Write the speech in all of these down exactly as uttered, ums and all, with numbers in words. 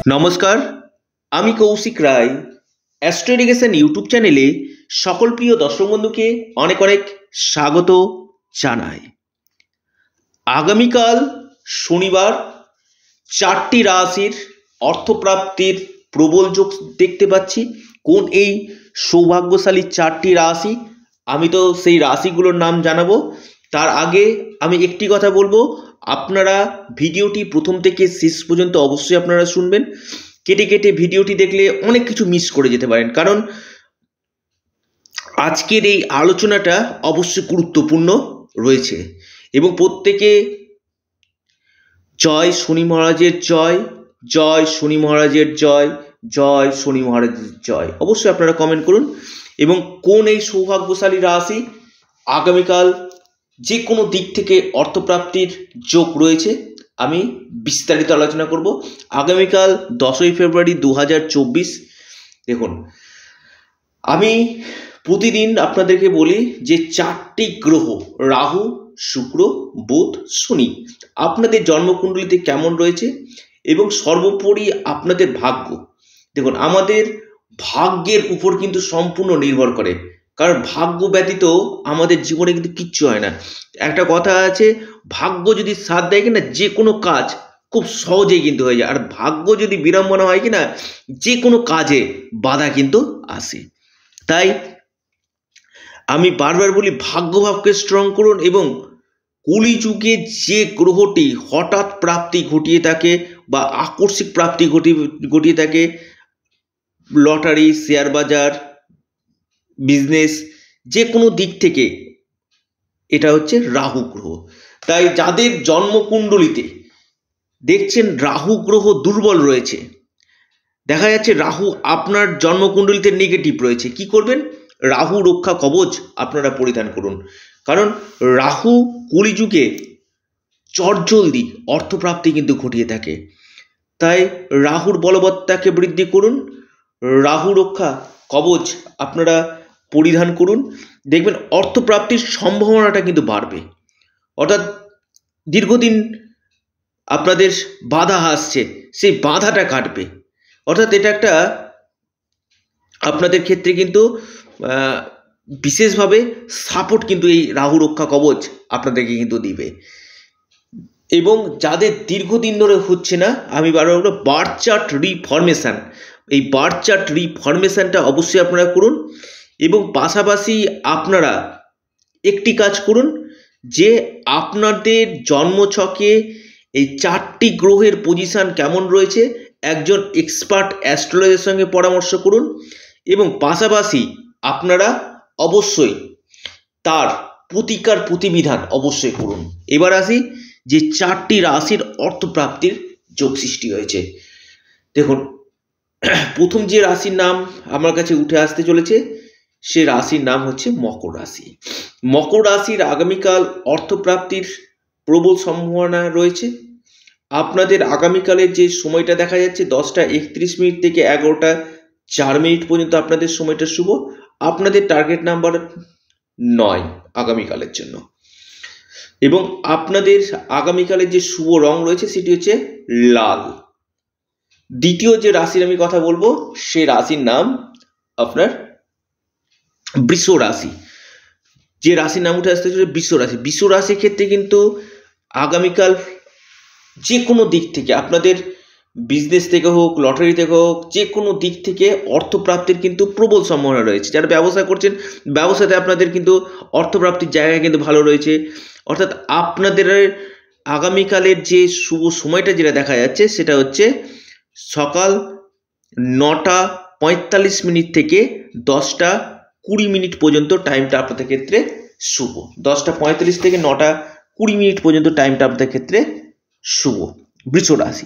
নমস্কার, আমি কৌশিক রায়। Astro education YouTube চ্যানেলে সকল প্রিয় দর্শক বন্ধুকে অনেক অনেক স্বাগত জানাই। আগামীকাল শনিবার চারটি রাশির অর্থপ্রাপ্তির প্রবল যোগ দেখতে পাচ্ছি। কোন এই সৌভাগ্যশালী চারটি রাশি, আমি তো সেই রাশিগুলোর নাম জানাবো। তার আগে আমি একটি কথা বলবো, আপনারা ভিডিওটি প্রথম থেকে শেষ পর্যন্ত অবশ্যই আপনারা শুনবেন। কেটে কেটে ভিডিওটি দেখলে অনেক কিছু মিস করে যেতে পারেন, কারণ আজকের এই আলোচনাটা অবশ্যই গুরুত্বপূর্ণ রয়েছে। এবং প্রত্যেকে জয় শনি মহারাজের জয়, জয় শনি মহারাজের জয়, জয় শনি মহারাজের জয় অবশ্যই আপনারা কমেন্ট করুন। এবং কোন এই সৌভাগ্যশালী রাশি আগামীকাল যে কোনো দিক থেকে অর্থপ্রাপ্তির যোগ রয়েছে, আমি বিস্তারিত আলোচনা করব। আগামীকাল দশই ফেব্রুয়ারি দু হাজার চব্বিশ। দেখুন, আমি প্রতিদিন আপনাদেরকে বলি যে চারটি গ্রহ রাহু, শুক্র, বুধ, শনি আপনাদের জন্মকুণ্ডলিতে কেমন রয়েছে এবং সর্বোপরি আপনাদের ভাগ্য। দেখুন, আমাদের ভাগ্যের উপর কিন্তু সম্পূর্ণ নির্ভর করে, কারণ ভাগ্য ব্যতীত আমাদের জীবনে কিন্তু কিচ্ছু হয় না। একটা কথা আছে, ভাগ্য যদি সাথ দেয় কিনা যে কোনো কাজ খুব সহজেই কিন্তু হয়ে যায়, আর ভাগ্য যদি বিড়ম্বনা হয় কিনা যে কোনো কাজে বাধা কিন্তু আসে। তাই আমি বারবার বলি, ভাগ্যভাবকে স্ট্রং করুন। এবং কলিযুগে যে গ্রহটি হঠাৎ প্রাপ্তি ঘটিয়ে থাকে বা আকস্মিক প্রাপ্তি ঘটিয়ে ঘটিয়ে থাকে, লটারি, শেয়ার বাজার, বিজনেস, যে কোনো দিক থেকে, এটা হচ্ছে রাহু গ্রহ। তাই যাদের জন্মকুণ্ডলিতে দেখছেন রাহু গ্রহ দুর্বল রয়েছে, দেখা যাচ্ছে রাহু আপনার জন্মকুণ্ডলিতে নেগেটিভ রয়েছে, কি করবেন? রাহু রক্ষা কবচ আপনারা পরিধান করুন। কারণ রাহু কলিযুগে চটজলদি অর্থপ্রাপ্তি কিন্তু ঘটিয়ে থাকে। তাই রাহুর বলবত্তাকে বৃদ্ধি করুন, রাহু রক্ষা কবচ আপনারা পরিধান করুন। দেখবেন অর্থপ্রাপ্তির সম্ভাবনাটা কিন্তু বাড়বে। অর্থাৎ দীর্ঘদিন আপনাদের বাধা আসছে, সেই বাধাটা কাটবে। অর্থাৎ এটা একটা আপনাদের ক্ষেত্রে কিন্তু বিশেষভাবে সাপোর্ট কিন্তু এই রাহু রক্ষা কবচ আপনাদেরকে কিন্তু দিবে। এবং যাদের দীর্ঘদিন ধরে হচ্ছে না, আমি বারবার বলবো বার্থ চার্ট রিফরমেশন, এই বার্থ চার্ট রিফরমেশনটা অবশ্যই আপনারা করুন। এবং পাশাপাশি আপনারা একটি কাজ করুন, যে আপনাদের জন্মছকে এই চারটি গ্রহের পজিশন কেমন রয়েছে একজন এক্সপার্ট অ্যাস্ট্রোলজারের সঙ্গে পরামর্শ করুন। এবং পাশাপাশি আপনারা অবশ্যই তার প্রতিকার প্রতিবিধান অবশ্যই করুন। এবার আসি যে চারটি রাশির অর্থপ্রাপ্তির যোগ সৃষ্টি হয়েছে। দেখুন, প্রথম যে রাশির নাম আমার কাছে উঠে আসতে চলেছে, সে রাশির নাম হচ্ছে মকর রাশি। মকর রাশির আগামীকাল অর্থপ্রাপ্তির প্রবল সম্ভাবনা রয়েছে। আপনাদের আগামীকালের যে সময়টা দেখা যাচ্ছে দশটা একত্রিশ মিনিট থেকে এগারোটা চার মিনিট পর্যন্ত আপনাদের সময়টা শুভ। আপনাদের টার্গেট নাম্বার নয় আগামীকালের জন্য। এবং আপনাদের আগামীকালের যে শুভ রং রয়েছে সেটি হচ্ছে লাল। দ্বিতীয় যে রাশির আমি কথা বলবো, সে রাশির নাম আপনার বৃষ রাশি। যে রাশির নাম উঠে আসতে চলেছে বৃষ রাশি। বৃষ রাশির ক্ষেত্রে কিন্তু আগামীকাল যে কোনো দিক থেকে, আপনাদের বিজনেস থেকে হোক, লটারি থেকে হোক, যে কোনো দিক থেকে অর্থপ্রাপ্তির কিন্তু প্রবল সম্ভাবনা রয়েছে। যারা ব্যবসা করছেন, ব্যবসাতে আপনাদের কিন্তু অর্থপ্রাপ্তির জায়গা কিন্তু ভালো রয়েছে। অর্থাৎ আপনাদের আগামীকালের যে শুভ সময়টা যেটা দেখা যাচ্ছে সেটা হচ্ছে সকাল নটা পঁয়তাল্লিশ মিনিট থেকে দশটা কুড়ি মিনিট পর্যন্ত টাইমটা আপনাদের ক্ষেত্রে শুভ। দশটা পঁয়তাল্লিশ থেকে নটা কুড়ি মিনিট পর্যন্ত টাইমটা আপনাদের ক্ষেত্রে শুভ, বৃষ রাশি।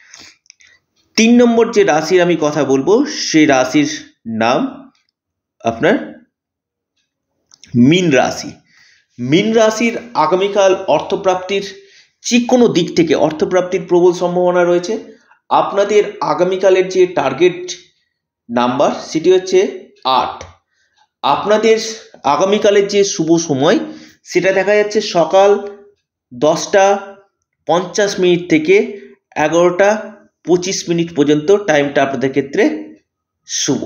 তিন নম্বর যে রাশির আমি কথা বলবো, সেই রাশির নাম আপনার মীন রাশি। মীন রাশির আগামীকাল অর্থপ্রাপ্তির যে কোনো দিক থেকে অর্থপ্রাপ্তির প্রবল সম্ভাবনা রয়েছে। আপনাদের আগামীকালের যে টার্গেট নাম্বার সেটি হচ্ছে আট। আপনাদের আগামীকালের যে শুভ সময় সেটা দেখা যাচ্ছে সকাল দশটা পঞ্চাশ মিনিট থেকে এগারোটা পঁচিশ মিনিট পর্যন্ত টাইমটা আপনাদের ক্ষেত্রে শুভ।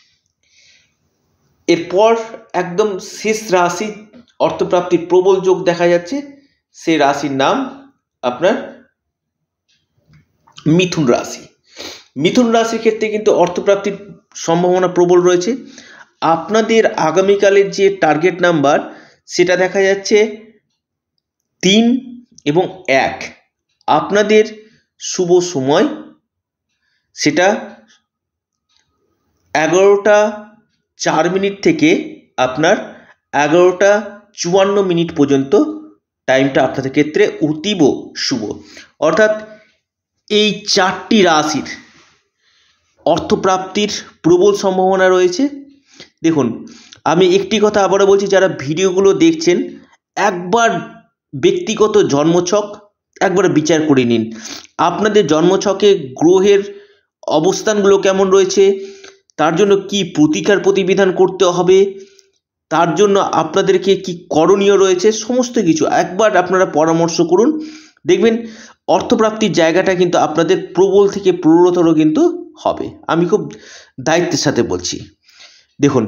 এরপর একদম শেষ রাশি অর্থপ্রাপ্তির প্রবল যোগ দেখা যাচ্ছে, সেই রাশির নাম আপনার মিথুন রাশি। মিথুন রাশির ক্ষেত্রে কিন্তু অর্থপ্রাপ্তির সম্ভাবনা প্রবল রয়েছে। আপনাদের আগামীকালের যে টার্গেট নাম্বার সেটা দেখা যাচ্ছে তিন এবং এক। আপনাদের শুভ সময় সেটা এগারোটা চার মিনিট থেকে আপনার এগারোটা চুয়ান্ন মিনিট পর্যন্ত টাইমটা আপনাদের ক্ষেত্রে অতীব শুভ। অর্থাৎ এই চারটি রাশির অর্থপ্রাপ্তির প্রবল সম্ভাবনা রয়েছে। দেখুন, আমি একটি কথা আবারও বলছি, যারা ভিডিওগুলো দেখছেন একবার ব্যক্তিগত জন্মছক একবার বিচার করে নিন। আপনাদের জন্মছকে গ্রহের অবস্থানগুলো কেমন রয়েছে, তার জন্য কি প্রতিকার প্রতিবিধান করতে হবে, তার জন্য আপনাদেরকে কি করণীয় রয়েছে, সমস্ত কিছু একবার আপনারা পরামর্শ করুন। দেখবেন অর্থপ্রাপ্তির জায়গাটা কিন্তু আপনাদের প্রবল থেকে প্রবলতর কিন্তু হবে। আমি খুব দায়িত্বের সাথে বলছি। দেখুন,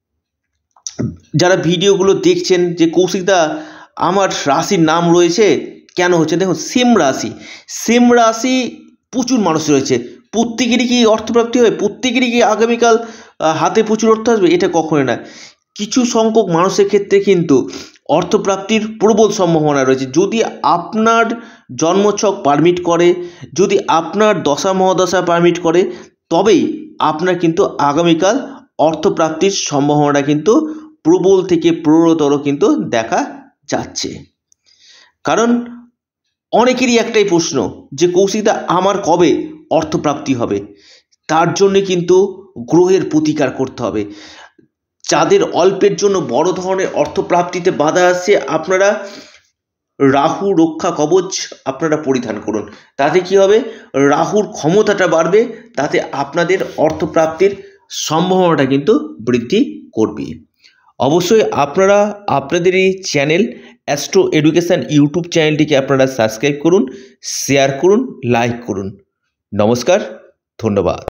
যারা ভিডিওগুলো দেখছেন যে কৌশিকদা আমার রাশির নাম রয়েছে কেন হচ্ছে, দেখুন সেম রাশি সেম রাশি প্রচুর মানুষ রয়েছে, প্রত্যেকেরই কি অর্থপ্রাপ্তি হয়, প্রত্যেকেরই কি আগামীকাল হাতে প্রচুর অর্থ আসবে, এটা কখনোই না। কিছু সংখ্যক মানুষের ক্ষেত্রে কিন্তু অর্থপ্রাপ্তির প্রবল সম্ভাবনা রয়েছে। যদি আপনার জন্মছক পারমিট করে, যদি আপনার দশা মহাদশা পারমিট করে, তবেই আপনার কিন্তু আগামীকাল অর্থপ্রাপ্তির সম্ভাবনা কিন্তু প্রবল থেকে প্রবলতর কিন্তু দেখা যাচ্ছে। কারণ অনেকেরই একটাই প্রশ্ন যে কৌশিকদা আমার কবে অর্থপ্রাপ্তি হবে, তার জন্যে কিন্তু গ্রহের প্রতিকার করতে হবে। যাদের অল্পের জন্য বড় ধরনের অর্থপ্রাপ্তিতে বাধা আসছে, আপনারা রাহু রক্ষা কবচ আপনারা পরিধান করুন। তাতে কি হবে, রাহুর ক্ষমতাটা বাড়বে, তাতে আপনাদের অর্থপ্রাপ্তির সম্ভাবনাটা কিন্তু বৃদ্ধি করবে। অবশ্যই আপনারা আপনাদের এই চ্যানেল অ্যাস্ট্রো এডুকেশান ইউটিউব চ্যানেলটিকে আপনারা সাবস্ক্রাইব করুন, শেয়ার করুন, লাইক করুন। নমস্কার, ধন্যবাদ।